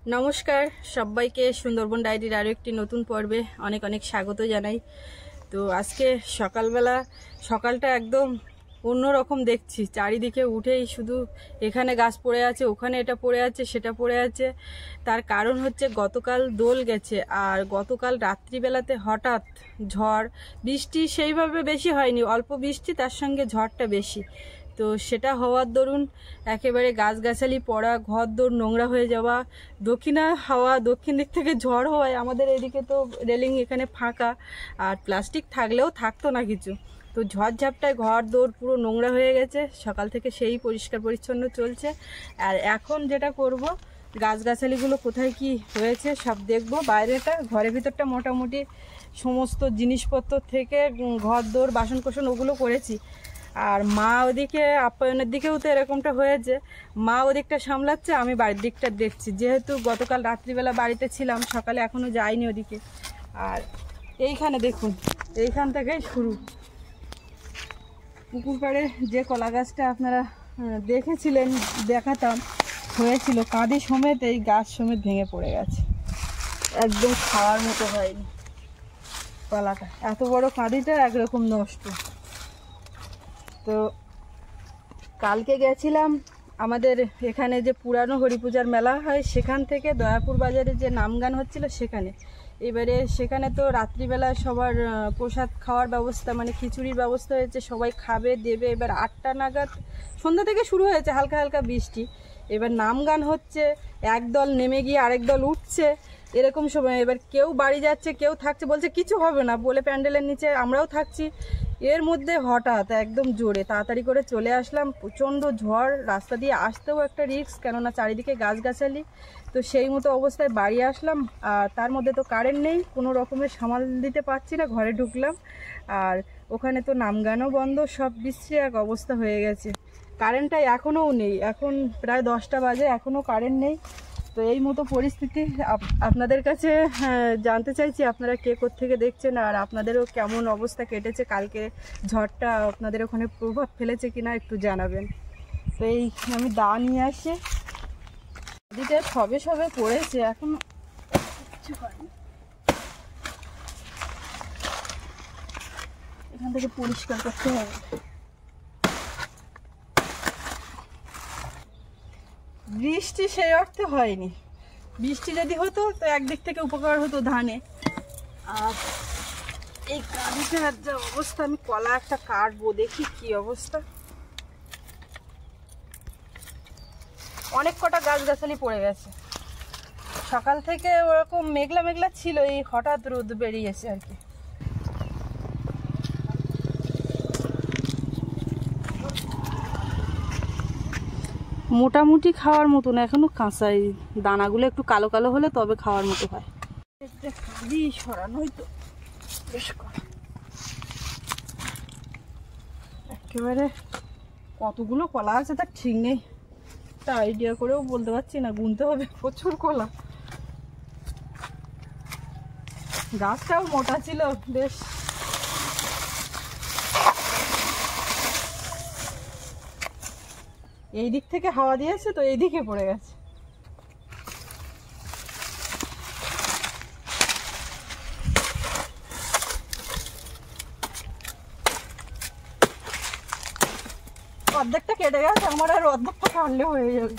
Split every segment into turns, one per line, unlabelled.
নমস্কার সবাইকে সুন্দরবন ডায়েরির আরও একটি নতুন পর্বে অনেক অনেক স্বাগত জানাই। তো আজকে সকালটা একদম অন্যরকম দেখছি। চারিদিকে উঠেই শুধু এখানে গাছ পড়ে আছে, ওখানে এটা পড়ে আছে, সেটা পড়ে আছে। তার কারণ হচ্ছে গতকাল দোল গেছে, আর গতকাল রাত্রিবেলাতে হঠাৎ ঝড় বৃষ্টি সেইভাবে বেশি হয়নি, অল্প বৃষ্টি, তার সঙ্গে ঝড়টা বেশি। তো সেটা হওয়ার দরুন একেবারে গাছগাছালি পড়া, ঘর দোর নোংরা হয়ে যাওয়া, দক্ষিণ দিক থেকে ঝড় হওয়ায় আমাদের এদিকে তো রেলিং এখানে ফাঁকা, আর প্লাস্টিক থাকলেও থাকতো না কিছু। তো ঝড়ঝাপটায় ঘর দোর পুরো নোংরা হয়ে গেছে। সকাল থেকে সেই পরিষ্কার পরিচ্ছন্ন চলছে। আর এখন যেটা করব, গাছগাছালিগুলো কোথায় কি হয়েছে সব দেখব। বাইরেটা, ঘরের ভিতরটা মোটামুটি সমস্ত জিনিসপত্র থেকে ঘর দোর বাসন কোসন ওগুলো করেছি। আর মা ওদিকে আপ্যায়নের দিকেও তো এরকমটা হয়েছে, মা ওদিকটা সামলাচ্ছে, আমি বাড়ির দিকটা দেখছি। যেহেতু গতকাল রাত্রিবেলা বাড়িতে ছিলাম, সকালে এখনও যাইনি ওদিকে। আর এইখানে দেখুন, এইখান থেকেই শুরু। পুকুর পাড়ে যে কলা গাছটা আপনারা দেখেছিলেন, দেখাতাম, হয়েছিল কাঁদি সমেত, এই গাছ সমেত ভেঙে পড়ে গেছে। একদম খাওয়ার মতো হয়নি কলাটা, এত বড় কাঁদিটা একরকম নষ্ট। তো কালকে গেছিলাম আমাদের এখানে যে পুরানো হরিপূজার মেলা হয়, সেখান থেকে দয়াপুর বাজারে যে নামগান হচ্ছিল সেখানে। এবারে সেখানে তো রাত্রিবেলা সবার প্রসাদ খাওয়ার ব্যবস্থা, মানে খিচুড়ির ব্যবস্থা হয়েছে, সবাই খাবে দেবে। এবার 8টা নাগাদ সন্ধ্যা থেকে শুরু হয়েছে হালকা হালকা বৃষ্টি। এবার নামগান হচ্ছে, একদল নেমে গিয়ে আরেক দল উঠছে, এরকম সময় এবার কেউ বাড়ি যাচ্ছে, কেউ থাকছে, বলছে কিছু হবে না বলে প্যান্ডেলের নিচে আমরাও থাকছি। এর মধ্যে হঠাৎ একদম জোরে তাড়াতাড়ি করে চলে আসলাম। প্রচণ্ড ঝড়, রাস্তা দিয়ে আসতেও একটা রিস্ক, কেননা চারিদিকে গাছগাছালি। তো সেই মতো অবস্থায় বাড়ি আসলাম, আর তার মধ্যে তো কারেন্ট নেই, কোনো রকমের সামাল দিতে পারছি না। ঘরে ঢুকলাম, আর ওখানে তো নামগানও বন্ধ, সব বিশ্রী এক অবস্থা হয়ে গেছে। কারেন্টটা এখনও নেই, এখন প্রায় 10টা বাজে, এখনও কারেন্ট নেই। তো এই মতো পরিস্থিতি। আপনাদের কাছে জানতে চাইছি আপনারা কে কোত্থেকে দেখছেন, আর আপনাদেরও কেমন অবস্থা কেটেছে। কালকে ঝড়টা আপনাদের ওখানে প্রভাব ফেলেছে কিনা একটু জানাবেন। তো এই আমি দা নিয়ে আসি, নদীটা সবে সবে পড়েছে, এখন কিছু হয়নি। এখান থেকে পরিষ্কার করতে হবে। বৃষ্টি সেই অর্থে হয়নি, বৃষ্টি যদি হতো তো একদিক থেকে উপকার হতো ধানে। আর এই কাঁদিটার যা অবস্থা, আমি কলা একটা কাটবো, দেখি কি অবস্থা। অনেক কটা গাছগাছালি পড়ে গেছে। সকাল থেকে ওরকম মেঘলা মেঘলা ছিল, এই হঠাৎ রোদ বেরিয়েছে আর কি। মোটামুটি খাওয়ার মতো না, এখনো কাঁচাই, দানাগুলো একটু কালো কালো হলে তবে খাওয়ার মতো হয়। কাঁদি সরানোই তো বেশ করা, একেবারে কতগুলো কলা আছে তার ঠিক নেই, তা আইডিয়া করেও বলতে পারছি না, গুনতে হবে, প্রচুর কলা। গাছটাও মোটা ছিল বেশ। এই দিক থেকে হাওয়া দিয়েছে তো এই দিকে পড়ে গেছে। অর্ধেকটা কেটে গেছে আমার, আর অর্ধেকটা কাটলে হয়ে যাবে।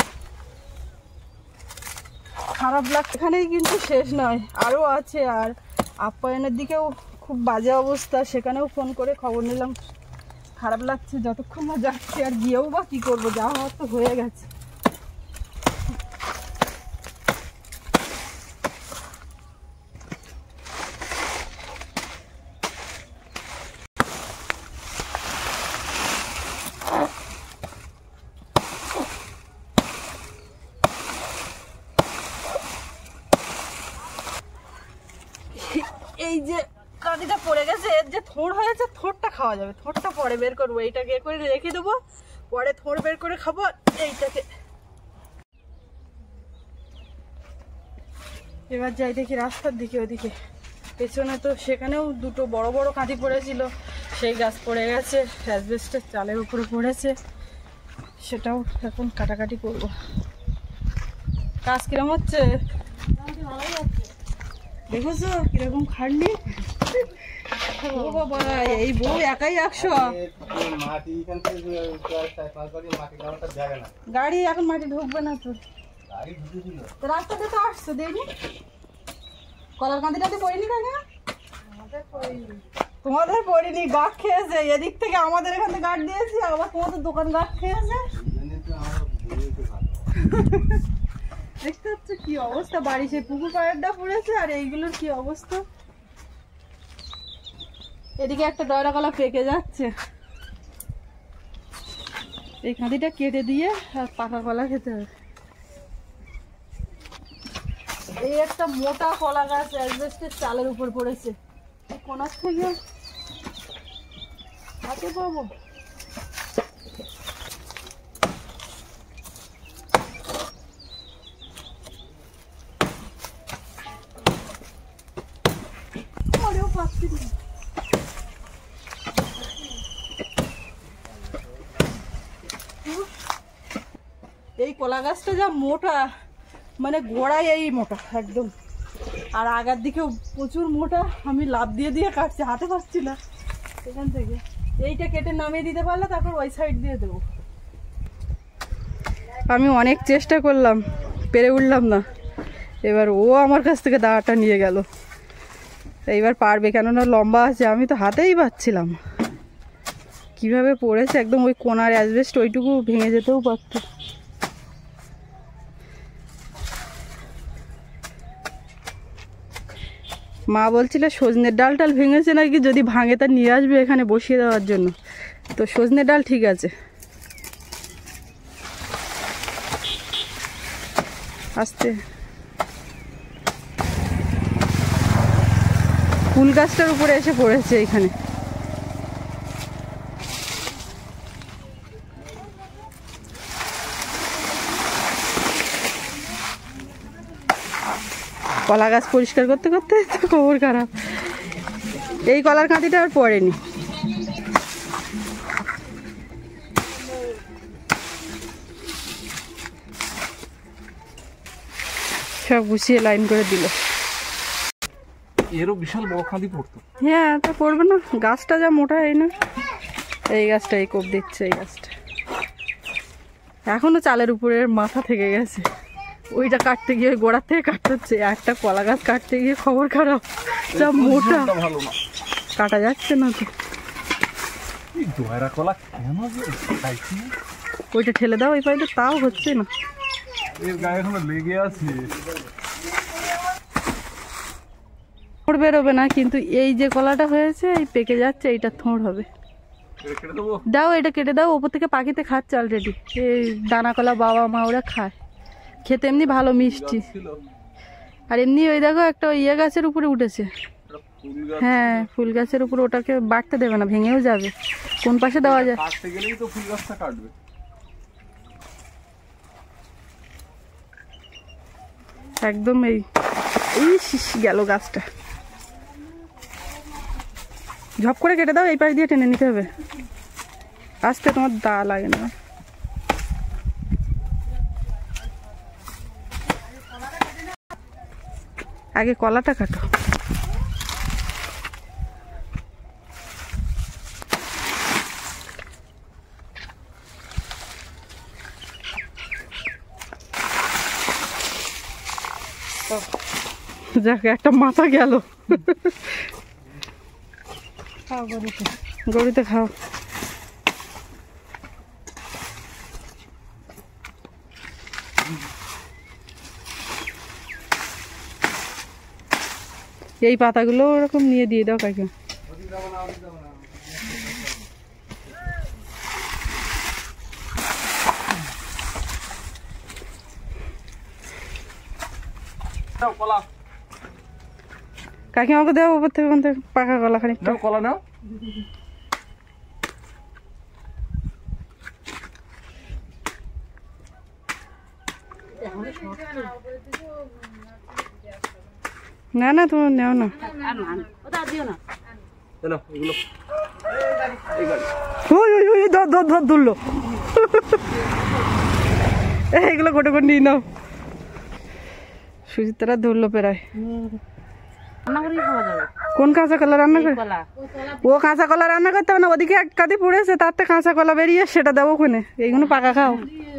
খারাপ লাগছে, এখানেই কিন্তু শেষ নয়, আরও আছে। আর আপ্যায়নের দিকেও খুব বাজে অবস্থা, সেখানেও ফোন করে খবর নিলাম। খারাপ লাগছে যতক্ষণ না যাচ্ছি, আর গিয়েও বা কী করবো, যা হওয়ার তো হয়ে গেছে। এই যে কাঁদিটা পড়ে গেছে, এর যে থোড় হয়েছে, থোড়টা খাওয়া যাবে, থোড়টা পরে বের করবো। এইটাকে এ করে রেখে দেবো, পরে থোড় বের করে খাবো। এইটাকে এবার যাই দেখি রাস্তার দিকে, ওদিকে পেছনে তো সেখানেও দুটো বড় বড় কাঁদি পড়েছিল, সেই গাছ পড়ে গেছে, অ্যাসবেস্টের চালের উপরে পড়েছে, সেটাও এখন কাটাকাটি করব। কাজ কিরম হচ্ছে? দেখেছো কিরকম খাটনি। ও বাবা, এই বউ একাই 100। গাড়ি এখন মাটি ঢুকবে না তো, রাস্তাতে তো আসছে দেখি। কলার কাঁদিটাতে পড়িনি কাকা? তোমাদের পড়িনি, গাছ খেয়েছে এদিক থেকে, আমাদের এখানে গাছ দিয়েছি, আবার তোমাদের দোকান গাছ খেয়েছে। দেখতে হচ্ছে কি অবস্থা, বাড়ি সেই পুকুর পাড়েরটা পড়েছে, আর এইগুলোর কি অবস্থা। এদিকে একটা ডয়রা কলা পেকে যাচ্ছে, এই কাঁদিটা কেটে দিয়ে আর পাকা কলা খেতে হবে। এই একটা মোটা কলা গাছ অ্যাসবেস্টের চালের উপর পড়েছে, কোনার থেকে হাতে পাবো। এই কলা গাছটা যা মোটা, মানে গোড়ায় এই মোটা একদম, আর আগার দিকেও প্রচুর মোটা। আমি লাফ দিয়ে দিয়ে কাটছি, হাতে পাচ্ছি না এখান থেকে। এইটা কেটে নামিয়ে দিতে পারলে তারপর ওই সাইড দিয়ে দেবো। আমি অনেক চেষ্টা করলাম, পেরে উঠলাম না। এবার ও আমার কাছ থেকে দাঁড়াটা নিয়ে গেল। এইবার পারবে, কেননা লম্বা আছে, আমি তো হাতেই পাচ্ছিলাম। কিভাবে পড়েছে একদম ওই কোনার অ্যাসবেস্ট, ওইটুকু ভেঙে যেতেও পারত। মা বলছিল সজনের ডাল টাল ভেঙেছে নাকি, যদি ভাঙে তা নিয়ে আসবে এখানে বসিয়ে দেওয়ার জন্য। তো সজনের ডাল ঠিক আছে। আস্তে, ফুল গাছটার উপরে এসে পড়েছে এখানে। কলা গাছ পরিষ্কার করতে করতে তো খবর খারাপ। এই কলার কাঁদিটা আর পড়েনি। সব গুছিয়ে লাইন করে দিল।
এরও বিশাল বড় কাঁদি পড়তো।
হ্যাঁ, তা পড়বে না, গাছটা যা মোটা। এই না, এই গাছটা এই কোপ দিচ্ছে, এই গাছটা এখনো চালের উপরে মাথা থেকে গেছে। ওইটা কাটতে গিয়ে গোড়ার থেকে কাটতে হচ্ছে। একটা কলা গাছ কাটতে গিয়ে খবর খারাপ, যা মোটা, কাটা যাচ্ছে না তো। ওইটা ঠেলে দাও ওই পাইতে, তাও হচ্ছে না।
এর গায়ে এখনো লেগে আছে।
থোড় বেরোবে না, কিন্তু এই যে কলাটা হয়েছে এই পেকে যাচ্ছে, এইটা থোড় হবে। দাও, এটা কেটে দাও। ওপর থেকে পাখিতে খাচ্ছে অলরেডি। এই দানা কলা বাবা মা ওরা খায়, খেতে এমনি ভালো মিষ্টি। আর এমনি ওই দেখো একটা ইয়ে গাছের উপরে উঠেছে। হ্যাঁ, ফুল গাছের উপরে, ওটাকে বাড়তে দেবে না, ভেঙেও যাবে। কোন পাশে দেওয়া যায়?
কাটতে গেলেই তো ফুল গাছটা কাটবে।
একদম এই গেল গাছটা। ঝপ করে কেটে দাও, এই পাশ দিয়ে টেনে নিতে হবে। আস্তে, তোমার দা লাগে না। আগে কলাটা কাটো। যাক, একটা মাথা গেল। খাও গরুতে, গরুতে খাও। এই পাতাগুলো ওরকম নিয়ে দিয়ে দাও কাকে। কাকি আমাকে দেওয়া উপর থেকে, কোন থেকে পাকা কলা খানিকটা।
কলা নাও।
না না, তোমার নেও না। ধরলো। এইগুলো গোটে করে নিয়ে নাও। সুচিত্রা ধরলো প্রায়।
রান্না করেই খাওয়া যাবে।
কোন কাঁচা কলা রান্না করে?
কলা
ও কাঁচা কলা রান্না করতে হবে না, ওদিকে এক কাঁদি পড়েছে, তার থেকে কাঁচা কলা বেরিয়ে সেটা দেবো ওখানে। এইগুলো পাকা খাও,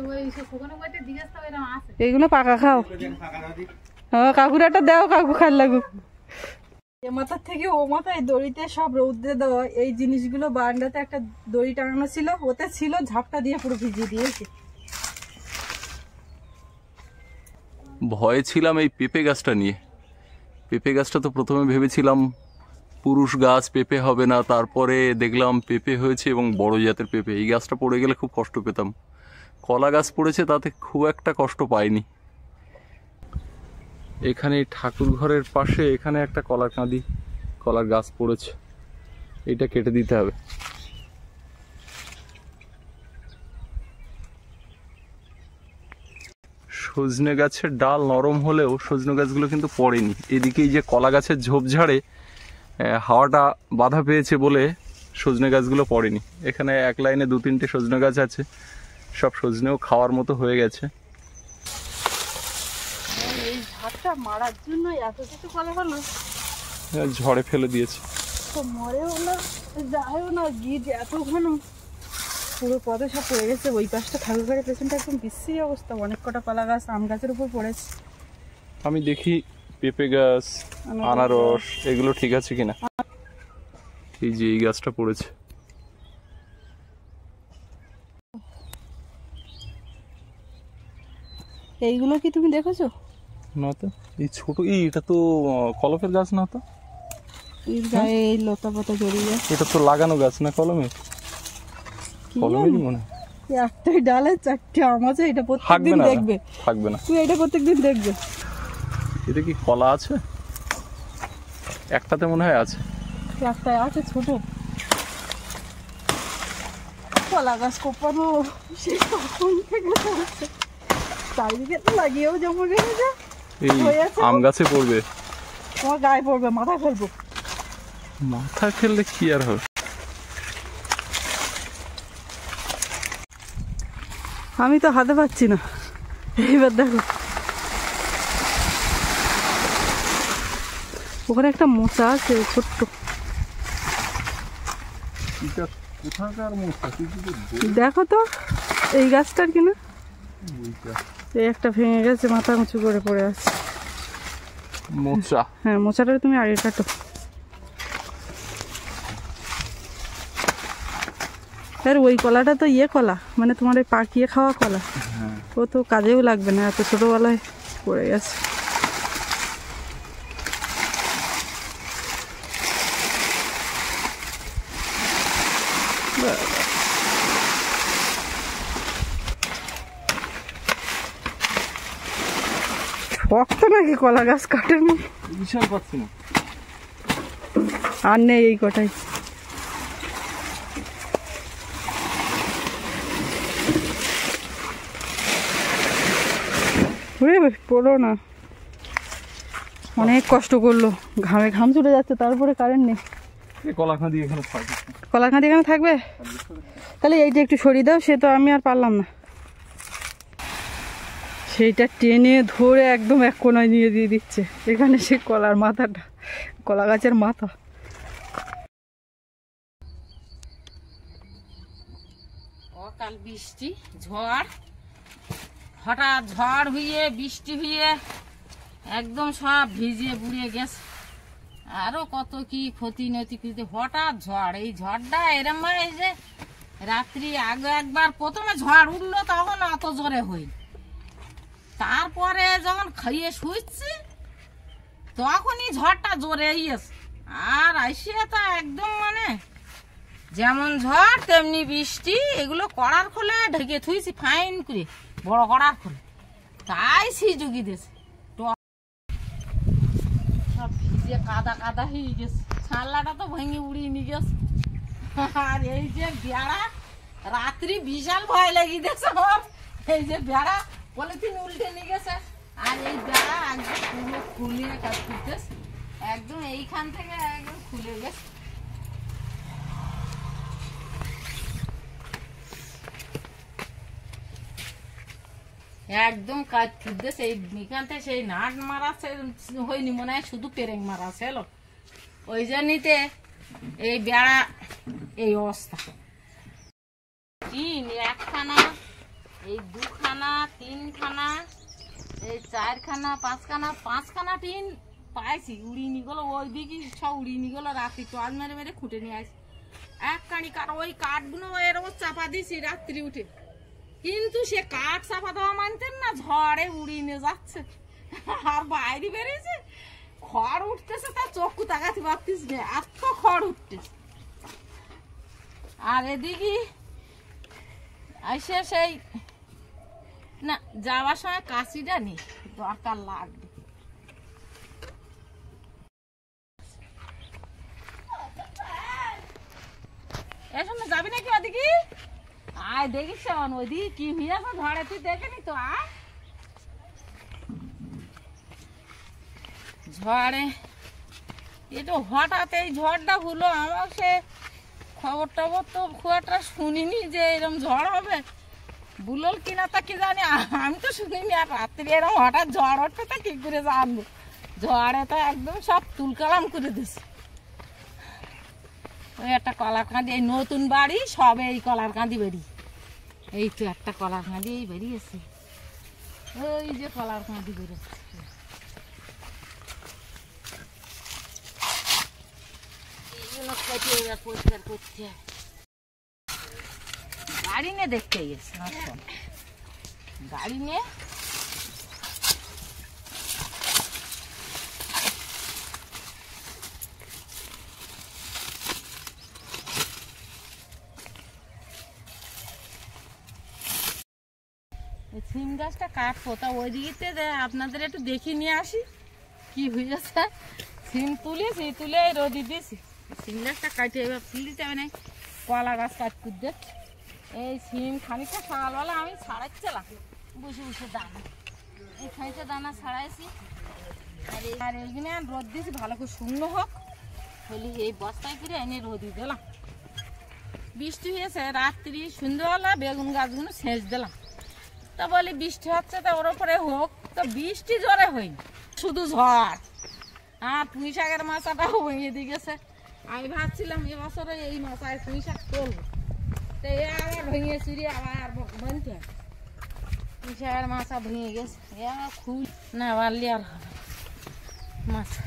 এইগুলো পাকা খাও। হ্যাঁ কাকুরাটা দাও, কাকু খাল লাগুক। এ মাথার থেকে ও মাথায় দড়িতে সব রৌদ্রে দেওয়া এই জিনিসগুলো। বারান্দাতে একটা দড়ি টাঙানো ছিল, ওতে ছিল, ঝাপটা দিয়ে পুরো ভিজিয়ে দিয়েছি।
ভয়ে ছিলাম এই পেঁপে গাছটা নিয়ে। পেঁপে গাছটা তো প্রথমে ভেবেছিলাম পুরুষ গাছ, পেঁপে হবে না, তারপরে দেখলাম পেঁপে হয়েছে এবং বড় জাতের পেঁপে। এই গাছটা পড়ে গেলে খুব কষ্ট পেতাম। কলা গাছ পড়েছে, তাতে খুব একটা কষ্ট পাইনি। এখানে ঠাকুর ঘরের পাশে এখানে একটা কলার কাঁদি, কলার গাছ পড়েছে, এটা কেটে দিতে হবে। সজনে গাছের ডাল নরম হলেও সজনে গাছগুলো কিন্তু পড়েনি। এদিকে এই যে কলা গাছের ঝোপঝাড়ে হাওয়াটা বাধা পেয়েছে বলে সজনে গাছগুলো পড়েনি। এখানে এক লাইনে 2-3টে সজনে গাছ আছে, সব সজনেও খাওয়ার মতো হয়ে গেছে।
এই ঝাপটা মারার জন্য এত কিছু কলা হলো,
ঝড়ে ফেলে দিয়েছে।
তো মরেও না, যায়ও না, গিজ এত ঘন, পুরো পদে সব পড়ে গেছে। ওই পাশটা ঠাকুর ঘরের পেছনটা একদম বিশ্রী অবস্থা। অনেক কটা কলা গাছ আম গাছের উপর পড়েছে।
আমি দেখি পেঁপে গাছ, আনারস এগুলো ঠিক আছে কিনা। এই যে এই গাছটা পড়েছে।
এইগুলো কি তুমি দেখেছো?
না তো, এই ছোট, এটা তো কলমের গাছ না তো?
এর গায়ে এই লতা পাতা জড়িয়ে যায়।
এটা তো লাগানো গাছ না কলমের? কলমেরই মনে হয়।
একটাই ডালে 4টে আম আছে, এটা প্রত্যেকদিন দেখবে।
থাকবে না,
তুমি এটা প্রত্যেকদিন দেখবে।
এটা কি কলা আছে? একটাতে মনে হয় আছে।
একটাই আছে ছোট কলা গাছ কোপানো, সে কখন থেকে চলছে। চারিদিকে তো লাগিয়েও যেমন রেখেছে।
এই আম গাছে পড়বে,
তোমার গায়ে পড়বে, মাথা ফেলবো।
মাথা খেললে কি আর হবে?
আমি তো হাতে পাচ্ছি না। এইবার দেখো ওখানে একটা মোচা আছে ছোট্ট। দেখো তো এই গাছটার কিনা, এই একটা ভেঙে গেছে, মাথা উঁচু করে পড়ে আছে।
মোচা?
হ্যাঁ মোচাটা তুমি আগে কাটো। আর ওই কলাটা তো ইয়ে কলা, মানে তোমার ওই পাকিয়ে খাওয়া কলা। ও তো কাজেও লাগবে না, এত ছোটবেলায় পড়ে গেছে। শক্ত নাকি কলা গাছ কাটেনি?
বিশাল পাচ্ছি না।
আর নেই এই কটাই। পড়ো না, অনেক কষ্ট করলো, ঘামে ঘাম চলে যাচ্ছে, তারপরে কারেন্ট নেই।
কলাখাঁদি এখানে থাকবে,
কলাখাঁদি এখানে থাকবে, তাহলে এইটা একটু সরিয়ে দাও। সে তো আমি আর পারলাম না, সেইটা টেনে ধরে একদম এক কোনায় নিয়ে দিয়ে দিচ্ছে। এখানে সে কলার মাথাটা, কলা গাছের মাথা।
কাল বৃষ্টি ঝড়, হঠাৎ ঝড় হয়ে বৃষ্টি হয়ে একদম সব ভিজে বুড়িয়ে গেছে। আরো কত কি ক্ষতি নতি করতে, হঠাৎ ঝড়। এই ঝড়টা এরম এই যে রাত্রি আগে একবার প্রথমে ঝড় উঠলো, তখন অত জোরে হই, তারপরে যখন খাইয়ে শুইছি তখনই ঝড়টা জোরে আইয়েছে। আর আইসিয়ে তো একদম মানে যেমন ঝড় তেমনি বৃষ্টি। এগুলো কড়ার খোলে ঢেকে থুইছি ফাইন করে, বড় কড়ার খোলে, তাই সিজুগি দিয়েছে। সব ভিজে কাদা কাদা হয়ে গেছে, ছানলাটা তো ভেঙে উড়িয়ে নিয়ে গেছে। আর এই যে বেড়া, রাত্রি বিশাল ভয় লাগিয়ে দিয়েছে আমার। এই যে বেড়া পলিথিন উল্টে নিয়ে গেছে, আর এই বেড়া একদম পুরো খুলে কাজ করতেছে, একদম এইখান থেকে একদম খুলে গেছে। একদম কাজ খুঁজতে সেই এখান থেকে সেই নাট মারা হয়নি মনে হয়, শুধু পেরেং মারা ছিল। ওই জন্যতে এই বেড়া এই অবস্থা। টিন একখানা, এই দুখানা, তিনখানা, এই চারখানা, পাঁচখানা টিন পাইছি, উড়িয়ে নিয়ে গেলো ওই দিকে, সব উড়িয়ে নিয়ে গেলো। রাত্রি টর্চ মেরে মেরে খুঁটে নিয়ে আসি এক কানি কাঠ। ওই কাঠগুলো এরকম চাপা দিয়েছি রাত্রি উঠে, কিন্তু সে কাঠ চাপা দেওয়া মানতেন না, ঝড়ে উড়িয়ে নিয়ে যাচ্ছে। আর বাইরে বেরিয়েছে, খড় উঠতেছে, তার চক্ষু তাকাতে পারতিস না, এত খড় উঠতেছে। আর এদিকে এসে সেই না যাওয়ার সময় কাশিটা নেই, দরকার লাগবে। এর সঙ্গে যাবি নাকি ওদিকে? আয় দেখিস ওইদিকে কি হইয়াছে ঝড়ে, তুই দেখেনি তো? আয় ঝড়ে এটা হঠাৎ এই ঝড়টা হলো, আমার সে খবর টবর তো খুব একটা শুনিনি যে এরকম ঝড় হবে। বুলল কিনা তা কি জানি, আমি তো শুনিনি। আর রাত্রি এরকম হঠাৎ ঝড় উঠবে তা কি করে জানবো? ঝড়ে তো একদম সব তুলকালাম করে দিছে। ওই একটা কলার কাঁদি, এই নতুন বাড়ি সবে এই কলার কাঁদি বেরি, এই তো একটা কলার কাঁদি এই বেরিয়েছে, ওই যে কলার কাঁদি বেরোচ্ছে। এইগুলো কেটে এবার পরিষ্কার করতে হবে। গাড়ি নিয়ে দেখতে গেছে, গাড়ি নিয়ে সিম গাছটা কাটবো, তা ওই দিকে আপনাদের একটু দেখিয়ে নিয়ে আসি কি হয়েছে। সিম তুলেছি, তুলে রোদি দিয়েছি। সিম গাছটা কাটে এবার তুলতে হবে না, কলা গাছ কাটতে দে। এই সিম খানিকটা সকালবেলা আমি ছাড়াচ্ছিলাম বসে বসে দানা, এই খানিকটা দানা ছাড়াইছি। আর এইখানে রোদ দিয়েছি ভালো করে শুকনো হোক, হলে এই বস্তায় করে এনে রোদি দিলাম। বৃষ্টি হয়েছে রাত্রি, সন্ধ্যেবেলা বেগুন গাছগুলো সেচ দিলাম। তা বলি বৃষ্টি হচ্ছে, তা ওর উপরে হোক। তো বৃষ্টি জোরে হয়নি, শুধু ঝড়। আর পুঁই শাকের মাচাটাও ভেঙে দিয়ে গেছে। আমি ভাবছিলাম এবছরে এই মাচায় পুঁই শাক করবো, তো এ আবার ভেঙে চুরি আবার বানতে হবে। পুঁই শাকের মাচা ভেঙে গেছে, এ আমার খুব না বাড়লি আর হবে মাছা।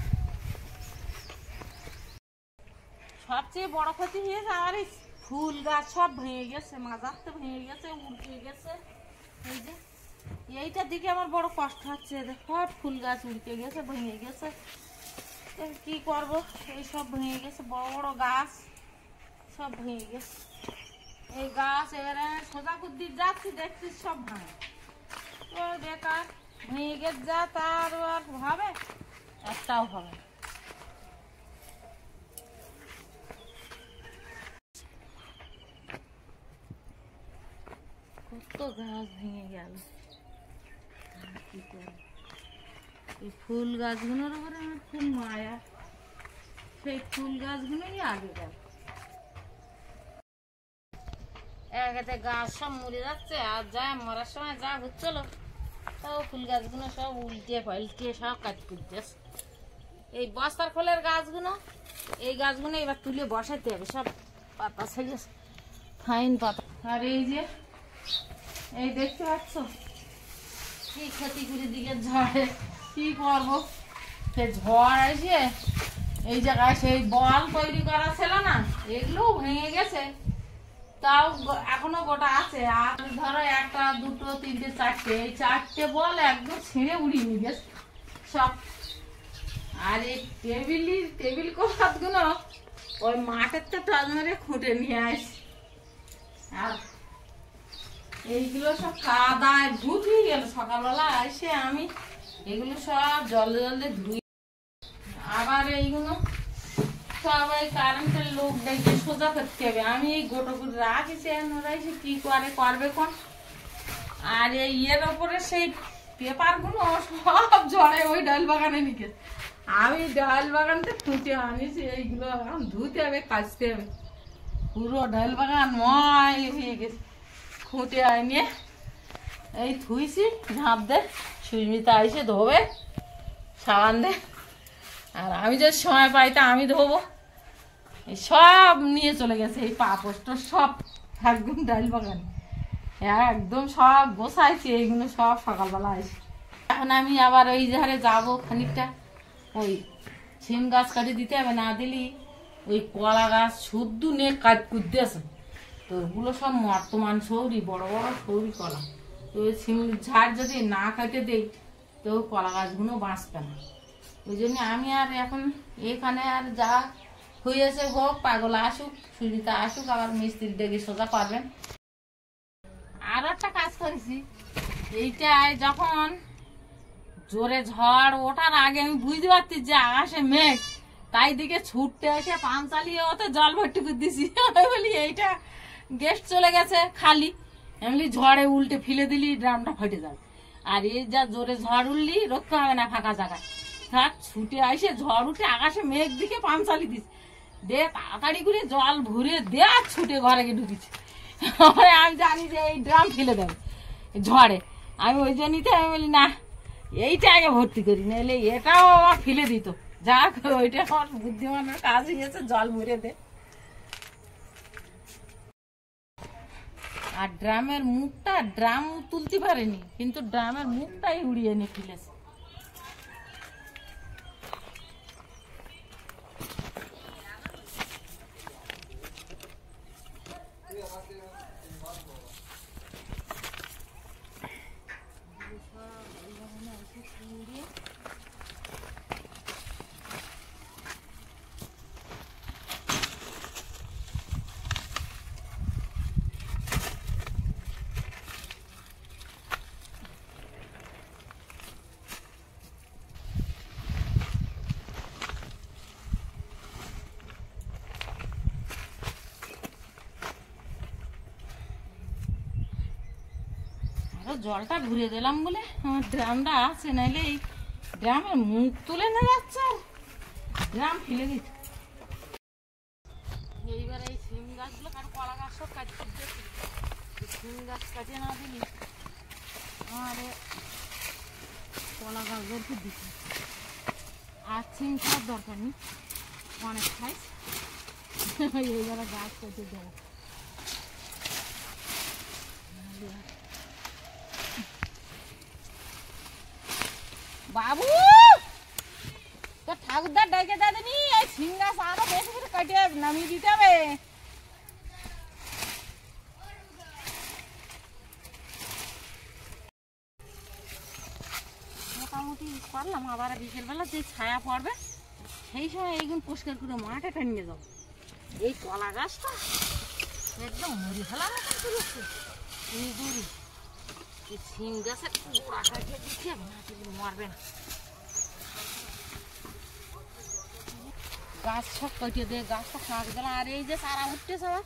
সবচেয়ে বড় ক্ষতি হয়েছে আমার এই ফুল গাছ সব ভেঙে গেছে, মাজাতে ভেঙে গেছে, উড়ে গেছে। এই যে এইটার দিকে আমার বড় কষ্ট হচ্ছে, দেখো ফুল গাছ উড়ে গেছে, ভেঙে গেছে। কি করবো, এই সব ভেঙে গেছে, বড় বড় গাছ সব ভেঙে গেছে। এই গাছ এবারে সোজা কুদ্দির যাচ্ছি, দেখছি সব ভাঙে, তো বেকার ভেঙে গেছে। যা তার আর হবে, একটাও হবে। কত গাছ ভেঙে গেল, কি করবো? এই ফুল গাছগুলোর উপরে আমার খুব মায়া, সেই ফুল গাছগুলোই আগে গেল। একে গাছ সব মরে যাচ্ছে, আর যা মরার সময় যা হচ্ছিল, তাও ফুল গাছগুলো সব উল্টে পাল্টে সব কাজ করতেছে। এই বস্তার খোলের গাছগুলো, এই গাছগুলো এবার তুলে বসাতে হবে, সব পাতা ছেড়েছে, ফাইন পাতা। আর এই যে এই দেখতে পাচ্ছ কি ক্ষতি করে দিকে ঝড়ে, কি করবো? সে ঝড় এসে এই জায়গায় সেই বল তৈরি করা ছিল না, এগুলোও ভেঙে গেছে, তাও এখনো গোটা আছে। আর ধরো একটা, দুটো, তিনটে, চারটে, এই চারটে বল একদম ছিঁড়ে উড়িয়ে নিয়ে গেছে সব। আর এই টেবিল কভার গুলো ওই মাঠের তো টজ মেরে খুঁটে নিয়ে আসি। আর এইগুলো সব কাদায় ভূত হয়ে গেল। সকালবেলা এসে আমি এগুলো সব জলে ধুই, আবার এইগুলো সব ওই কারেন্টের লোক দেখে সোজা করতে হবে। আমি এই গোটো করে রাখিছি, ওরা এসে কি করবে কোন। আর এই ইয়ের ওপরে সেই পেপারগুলো সব জলে ওই ডাল বাগানে নিকে, আমি ডাল বাগানটা খুঁটে আনিছি, এইগুলো এখন ধুতে হবে, কাচতে হবে। পুরো ডাল বাগান ময় হয়ে গেছে, খুঁটে আনিয়ে এই থুইছি ঝাঁপ দে, সুস্মিতা এসে ধোবে সাবান দে, আর আমি যে সময় পাই তা আমি ধোবো। এই সব নিয়ে চলে গেছে, এই পাপড় সব একদম ডাল বাগানে একদম সব গোছাইছি, এইগুলো সব সকালবেলা আসে। এখন আমি আবার ওই ধারে যাবো খানিকটা, ওই সিম গাছ কাটি দিতে হবে, না দিলি ওই কলা গাছ শুদ্ধ নিয়ে কাজ করতে আসে, তো ওগুলো সব বর্তমান সৌরি বড় বড় সৌরি কলা, তো ওই সিম ঝাড় যদি না কাটে দেই তো কলা গাছগুলো বাঁচবে না। ওই জন্য আমি আর এখন এখানে আর যা হয়েছে হোক, পাগলা আসুক, সুজিতা আসুক, আবার মিস্ত্রি ডেকে সোজা পারবেন। আর একটা কাজ করেছি, এইটায় যখন জোরে ঝড় ওঠার আগে আমি বুঝতে পারছি যে আকাশে মেঘ, তাই দিকে ছুটতে এসে পান চালিয়ে ওতে জল ভর্তি করে দিছি। বলি এইটা গেস্ট চলে গেছে খালি, এমনি ঝড়ে উল্টে ফেলে দিলি ড্রামটা ফেটে যাবে, আর এই যা জোরে ঝড় উঠলি রক্ষা হবে না ফাঁকা জায়গায়, থাক ছুটে আসে ঝড় উঠে আকাশে মেঘ দিকে পান চালিয়ে দিস দে, তাড়াতাড়ি করে জল ভরে দে আর ছুটে ঘরে গিয়ে ঢুকেছি। আমি জানি যে এই ড্রাম ফেলে দেবে ঝড়ে, আমি ওই জন্যই আমি বলি না এইটা আগে ভর্তি করি, নাহলে এটাও আমার ফেলে দিত। যাক ওইটা আমার বুদ্ধিমানের কাজ হয়েছে, জল ভরে দে। আর ড্রামের মুখটা ড্রাম তুলতে পারেনি, কিন্তু ড্রামের মুখটাই উড়িয়ে নিয়ে ফেলেছে। জলটা ঘুরে দিলাম বলে আমার ড্রামটা আছে, নাইলে এই ড্রামের মুখ তুলে না যাচ্ছে আর ড্রাম ফেলে দিত। এইবার এই সিম গাছগুলো কারো কলা গাছ সব কাটতে দিয়েছি, সিম গাছ কাটিয়ে না দিলি আমার কলা গাছগুলোকে দিচ্ছি। আর সিম খাওয়ার দরকার নেই, অনেক খাইস, এইবার গাছ কেটে দেবো। বাবু তো ঠাকুরদার ডাইকে দাদিনি, এই সিম গাছ আরো বেশি করে কাটিয়ে নামিয়ে দিতে হবে। মোটামুটি করলাম, আবার বিকেলবেলা যে ছায়া পড়বে সেই সময় এইগুলো পরিষ্কার করে মাঠে টানিয়ে যাবো। এই কলা গাছটা একদম মরি ফেলার মতন চলেছে, এই সিম গাছের গোড়া কাটিয়ে দিতে হবে, না মারবে না। গাছ সব কাটিয়ে দিয়ে গাছটা ফাঁক দিলাম, আর এই যে চারা উঠতেছে আবার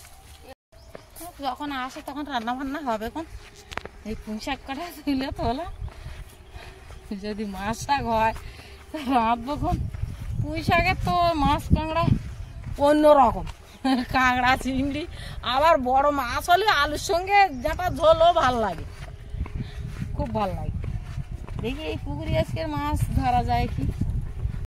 যখন আসে তখন রান্না বান্না হবে। এখন এই পুঁই শাক কাটা তুলে তোলা, যদি মাছ শাক হয় রাঁধবো। কোন পুঁই শাকের তো মাছ কাঁকড়া অন্যরকম, কাঁকড়া চিংড়ি, আবার বড় মাছ হলে আলুর সঙ্গে যেটা ঝোলও ভাল লাগে, খুব ভাল লাগে। দেখি এই পুকুরে আজকের মাছ ধরা যায় কি।